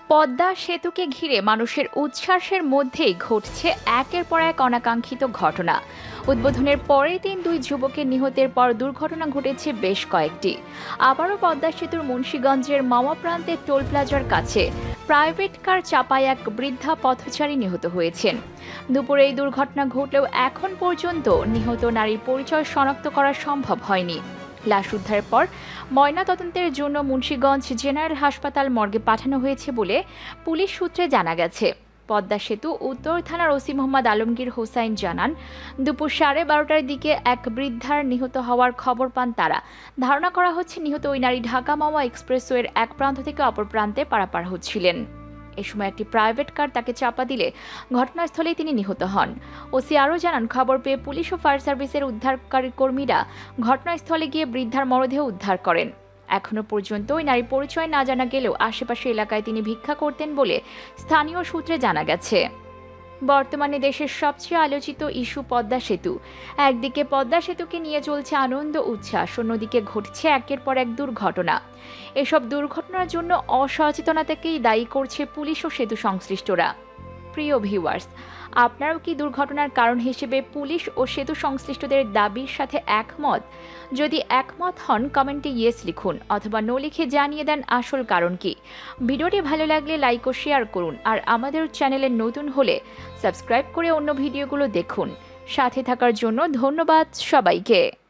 পদ্মা সেতুকে ঘিরে মানুষের উচ্ছ্বাসের মধ্যেই ঘটছে একের পর এক অনাকাঙ্ক্ষিত ঘটনা। উদ্বোধনের পরের দিন দুই যুবকের নিহতের পর দুর্ঘটনা ঘটেছে বেশ কয়েকটি। আবারও পদ্মা সেতুর মুন্সিগঞ্জের মাওয়া প্রান্তের টোল প্লাজার কাছে প্রাইভেট কার চাপায় এক বৃদ্ধা পথচারী নিহত হয়েছেন। দুপুরে এই দুর্ঘটনা ঘটলেও এখন পর্যন্ত নিহত নারীর পরিচয় শনাক্ত করা সম্ভব হয়নি। লাশ উদ্ধারের পর ময়নাতদন্তের জন্য মুন্সিগঞ্জ জেনারেল হাসপাতাল মর্গে পাঠানো হয়েছে বলে পুলিশ সূত্রে জানা গেছে। পদ্মা সেতু উত্তর থানার ওসি মোহাম্মদ আলমগীর হোসাইন জানান, দুপুর 12:30টার দিকে এক বৃদ্ধার নিহত হওয়ার খবর পান তারা। ধারণা করা হচ্ছে নিহত ওই নারী ঢাকা মাওয়া এক্সপ্রেসওয়ের এক প্রান্ত থেকে অপর প্রান্তে পারাপার হচ্ছিলেন। এ সময় একটি প্রাইভেট কার তাকে চাপা দিলে ঘটনাস্থলেই তিনি নিহত হন। ওসি আরও জানান, খবর পেয়ে পুলিশ ও ফায়ার সার্ভিসের উদ্ধারকারী কর্মীরা ঘটনাস্থলে গিয়ে বৃদ্ধার মরদেহ উদ্ধার করেন। এখনও পর্যন্ত ওই নারীর পরিচয় না জানা গেলেও আশেপাশের এলাকায় তিনি ভিক্ষা করতেন বলে স্থানীয় সূত্রে জানা গেছে। বর্তমানে দেশের সবচেয়ে আলোচিত ইস্যু পদ্মা সেতু। একদিকে পদ্মা সেতুকে নিয়ে চলছে আনন্দ উচ্ছ্বাস, অন্যদিকে ঘটছে একের পর এক দুর্ঘটনা। এসব দুর্ঘটনার জন্য অসচেতনতাকেই দায়ী করছে পুলিশ ও সেতু সংশ্লিষ্টরা। প্রিয় ভিউয়ার্স, আপনারাও কি দুর্ঘটনার কারণ হিসেবে পুলিশ ও সেতু সংশ্লিষ্টদের দাবির সাথে একমত? যদি একমত হন কমেন্টে ইয়েস লিখুন, অথবা নো লিখে জানিয়ে দেন আসল কারণ কি। ভিডিওটি ভালো লাগলে লাইক ও শেয়ার করুন, আর আমাদের চ্যানেলে নতুন হলে সাবস্ক্রাইব করে অন্য ভিডিওগুলো দেখুন। সাথে থাকার জন্য ধন্যবাদ সবাইকে।